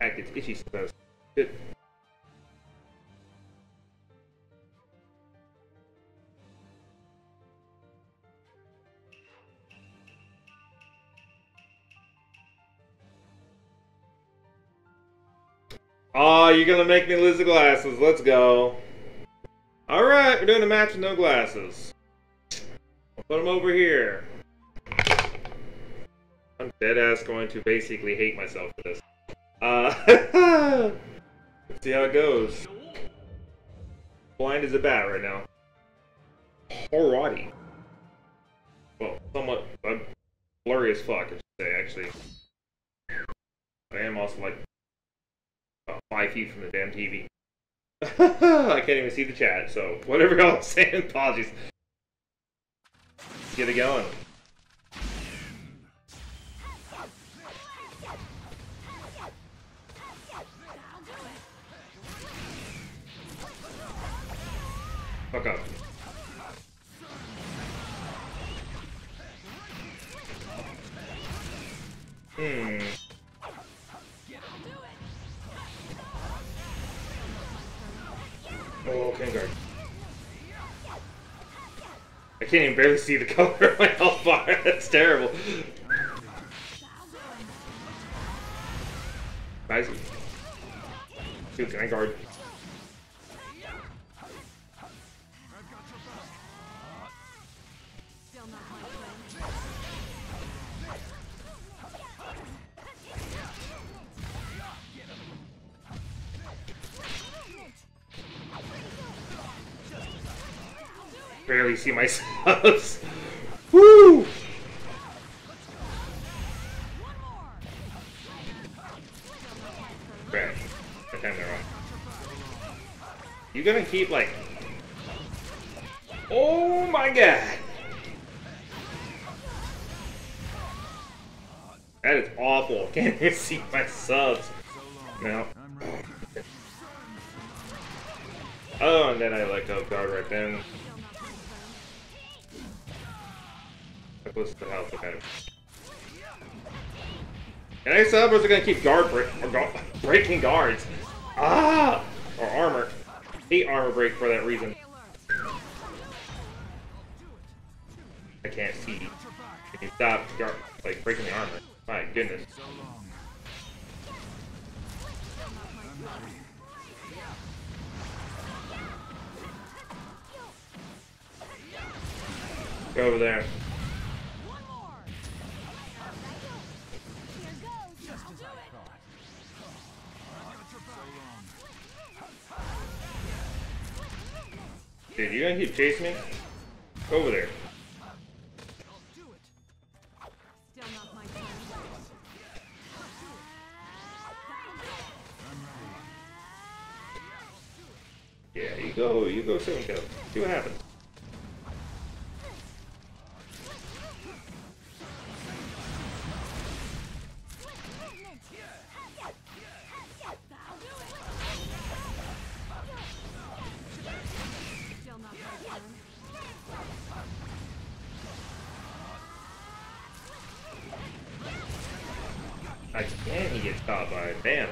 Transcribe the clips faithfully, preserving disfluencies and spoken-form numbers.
Heck, it's itchy supposed. Good. Oh, you're gonna make me lose the glasses. Let's go. Alright, we're doing a match with no glasses. I'll put them over here. I'm deadass going to basically hate myself for this. Uh, let's see how it goes. Blind as a bat right now. Alrighty. Well, somewhat uh, blurry as fuck, I should say, actually. I am also like about five feet from the damn T V. I can't even see the chat, so whatever y'all saying, apologies. Let's get it going. Fuck up. Hmm. Oh, can't guard. I can't even barely see the color of my health bar. That's terrible. Nice. Dude, can I guard? Barely see my subs. Woo! Bad. I timed that wrong. You gonna keep like? Oh my god! That is awful. Can't even see my subs. No. Oh, and then I let go of guard right then. Close to the health, okay. And I sub was gonna keep guard break or gu breaking guards. Ah! Or armor. Hate armor break for that reason. I can't see. Can you stop guard like breaking the armor? My goodness. Go over there. Dude, you gonna keep chasing me? Go over there. Yeah, you go, you go soon, kill. See what happens. Again, he gets caught by it. Damn.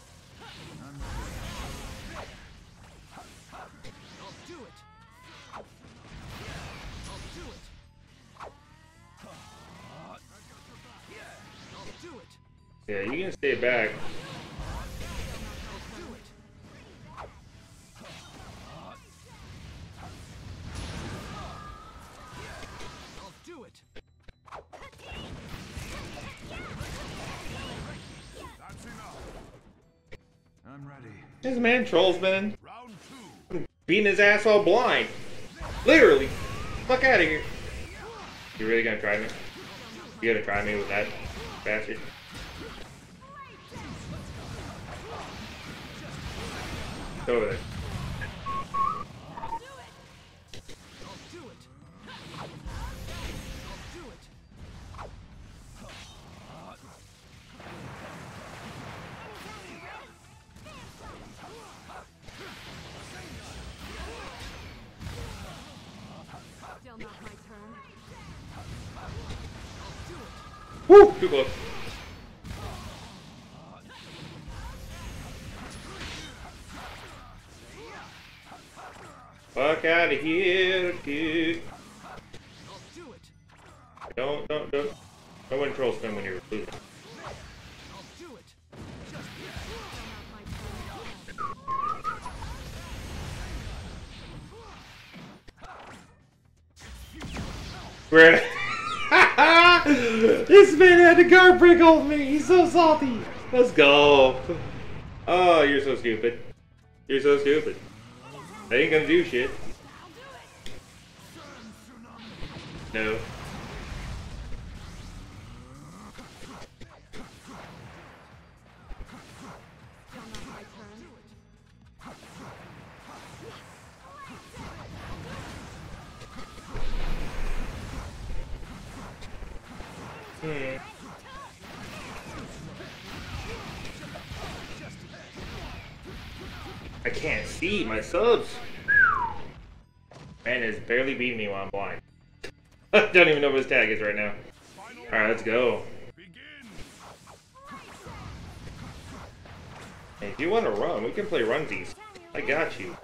Yeah, you can stay back. This man trolls been beating his ass all blind. Literally. Fuck out of here. You really gonna try me? You gonna try me with that bastard? Go over there. Woo! Too close. Fuck out of here, dude. Don't, don't, don't. No one troll spin when you're losing. Where? This man had the guard break off me. He's so salty. Let's go. Oh, you're so stupid. You're so stupid. They ain't gonna do shit. No. Hmm. I can't see my subs. Man is barely beating me while I'm blind. I don't even know what his tag is right now. Alright, let's go. Hey, if you want to run, we can play runsies. I got you.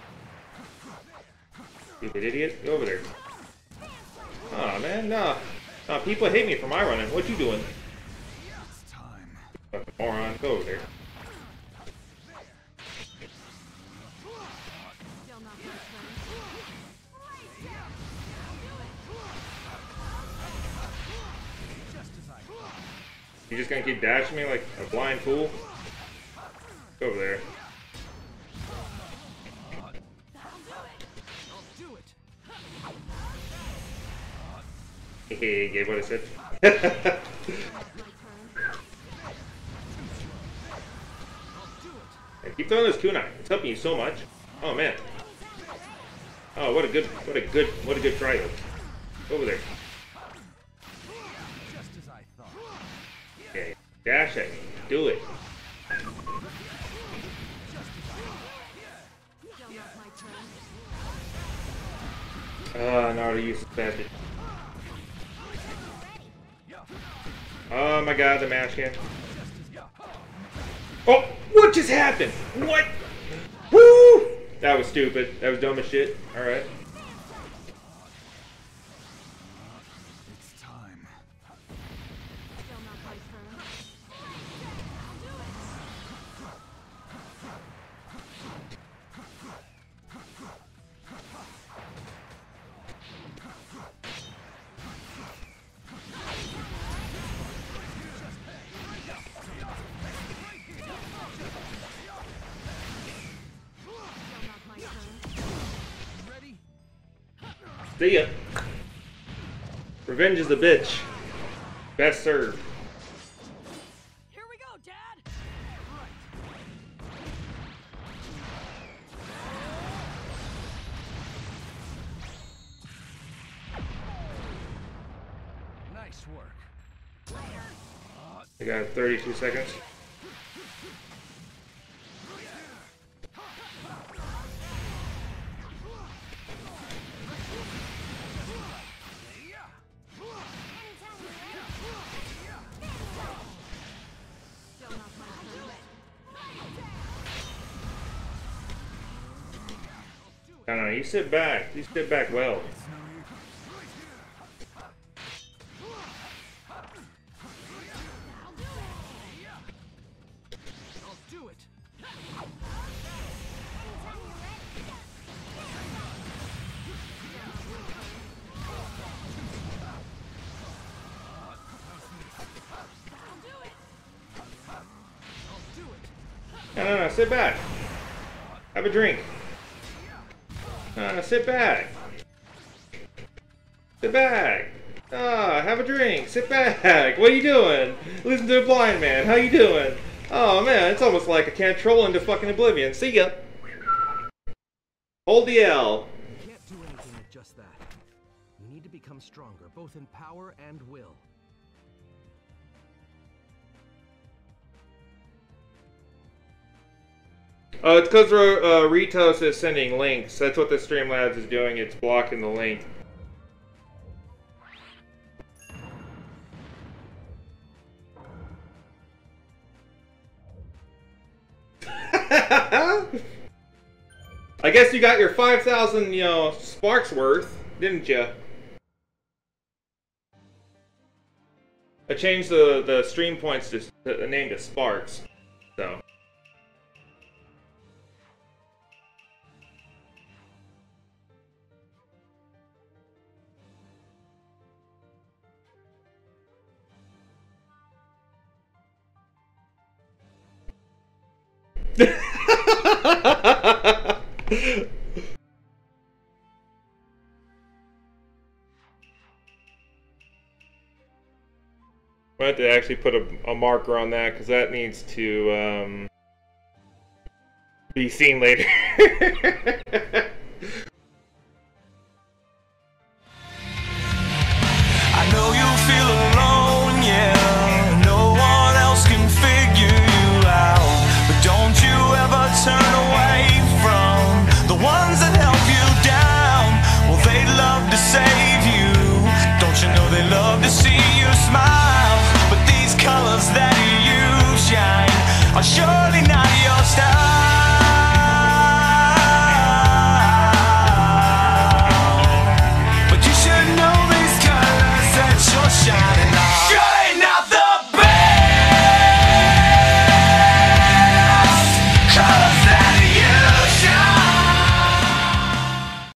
Stupid idiot. Go over there. Aw, oh, man, no. No, people hate me for my running. What you doing? Fucking moron. Go over there. You just gonna keep dashing me like a blind fool? Go over there. Hey, gave what I said. I keep throwing this kunai. It's helping you so much. Oh man. Oh, what a good, what a good, what a good try. Over there. Okay, dash it. Do it. Ah, Naruto uses bastard. Oh my god, the mash can. Oh, what just happened? What? Woo! That was stupid. That was dumb as shit. Alright. It's time. See ya. Revenge is a bitch. Best served. Here we go, Dad. Nice work. I got thirty-two seconds. No, no, you sit back. You sit back well. No, no, no, sit back. Have a drink. No, no, sit back. Sit back. Ah, have a drink. Sit back. What are you doing? Listen to a blind man. How you doing? Oh man, it's almost like I can't troll into fucking oblivion. See ya. Hold the L. You can't do anything with just that. You need to become stronger, both in power and will. Oh, it's because uh, Ritos is sending links. That's what the Streamlabs is doing. It's blocking the link. I guess you got your five thousand, you know, sparks worth, didn't you? I changed the the stream points to the name to SparX, so. I have to actually put a, a marker on that because that needs to um, be seen later.